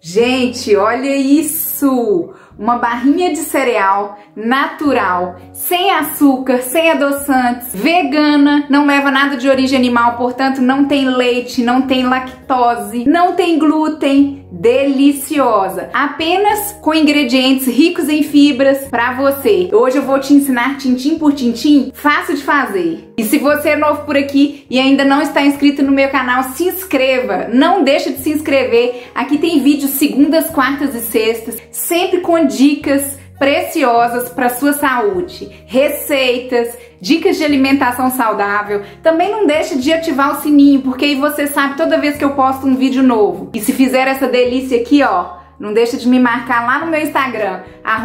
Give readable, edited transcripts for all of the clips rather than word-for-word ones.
Gente, olha isso! Uma barrinha de cereal natural, sem açúcar, sem adoçantes, vegana, não leva nada de origem animal, portanto não tem leite, não tem lactose, não tem glúten, deliciosa, apenas com ingredientes ricos em fibras para você. Hoje eu vou te ensinar tintim por tintim, fácil de fazer. E se você é novo por aqui e ainda não está inscrito no meu canal, se inscreva, não deixa de se inscrever. Aqui tem vídeos segundas, quartas e sextas, sempre com dicas preciosas para sua saúde, receitas, dicas de alimentação saudável. Também não deixe de ativar o sininho, porque aí você sabe toda vez que eu posto um vídeo novo. E se fizer essa delícia aqui, ó, não deixa de me marcar lá no meu Instagram,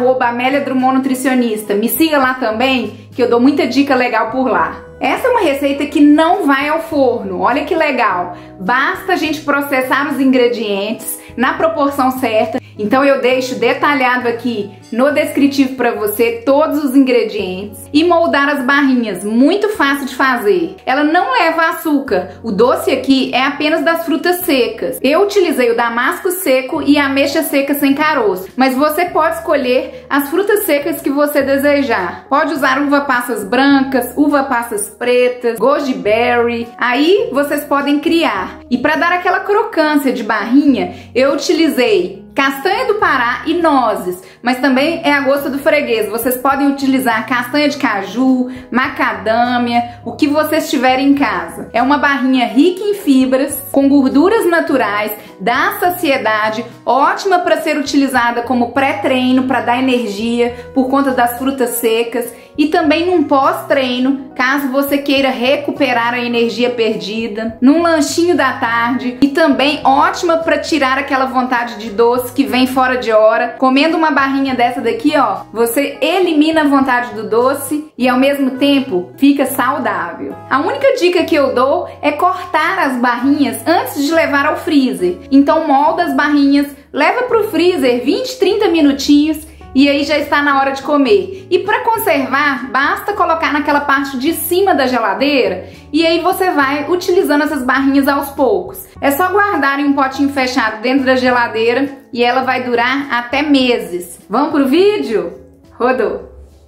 @AmeliaDrummondNutricionista. Me siga lá também, que eu dou muita dica legal por lá. Essa é uma receita que não vai ao forno, olha que legal. Basta a gente processar os ingredientes na proporção certa. Então eu deixo detalhado aqui no descritivo para você todos os ingredientes e moldar as barrinhas, muito fácil de fazer. Ela não leva açúcar, o doce aqui é apenas das frutas secas. Eu utilizei o damasco seco e a ameixa seca sem caroço, mas você pode escolher as frutas secas que você desejar. Pode usar uva passas brancas, uva passas pretas, goji berry, aí vocês podem criar. E para dar aquela crocância de barrinha, eu utilizei castanha do Pará e nozes, mas também é a gosto do freguês. Vocês podem utilizar castanha de caju, macadâmia, o que vocês tiverem em casa. É uma barrinha rica em fibras, com gorduras naturais, dá saciedade, ótima para ser utilizada como pré-treino, para dar energia por conta das frutas secas, e também num pós-treino, caso você queira recuperar a energia perdida, num lanchinho da tarde, e também ótima para tirar aquela vontade de doce que vem fora de hora. Comendo uma barrinha dessa daqui, ó, você elimina a vontade do doce e ao mesmo tempo fica saudável. A única dica que eu dou é cortar as barrinhas antes de levar ao freezer. Então molda as barrinhas, leva pro freezer 20, 30 minutinhos e aí já está na hora de comer. E para conservar, basta colocar naquela parte de cima da geladeira e aí você vai utilizando essas barrinhas aos poucos. É só guardar em um potinho fechado dentro da geladeira e ela vai durar até meses. Vamos pro vídeo? Rodou!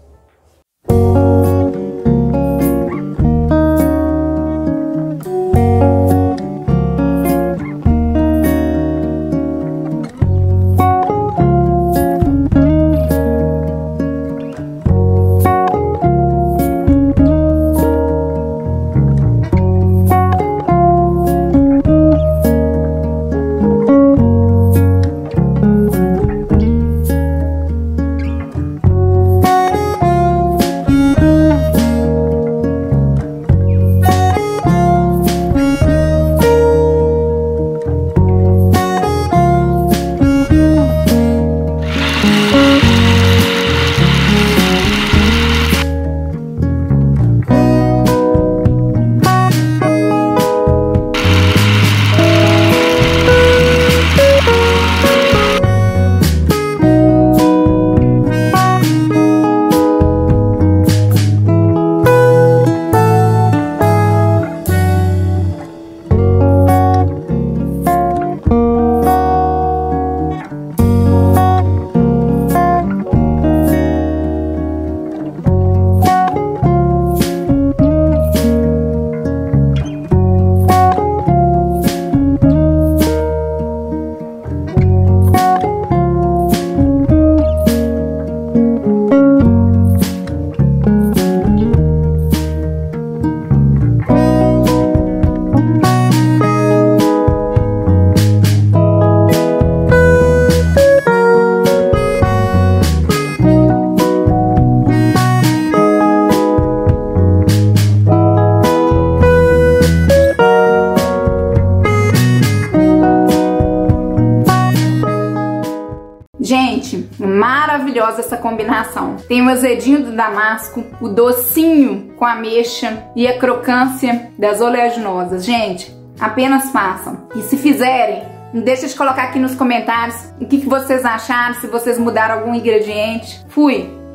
Gente, maravilhosa essa combinação. Tem o azedinho do damasco, o docinho com a ameixa e a crocância das oleaginosas. Gente, apenas façam. E se fizerem, não deixa de colocar aqui nos comentários o que vocês acharam, se vocês mudaram algum ingrediente. Fui!